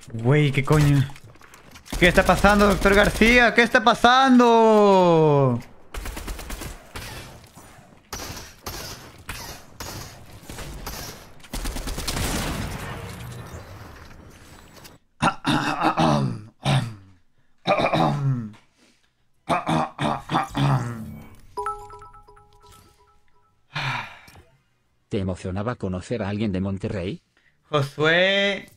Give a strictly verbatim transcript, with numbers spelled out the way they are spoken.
Güey, ¿qué coño? ¿Qué está pasando, doctor García? ¿Qué está pasando? ¿Te emocionaba conocer a alguien de Monterrey? Josué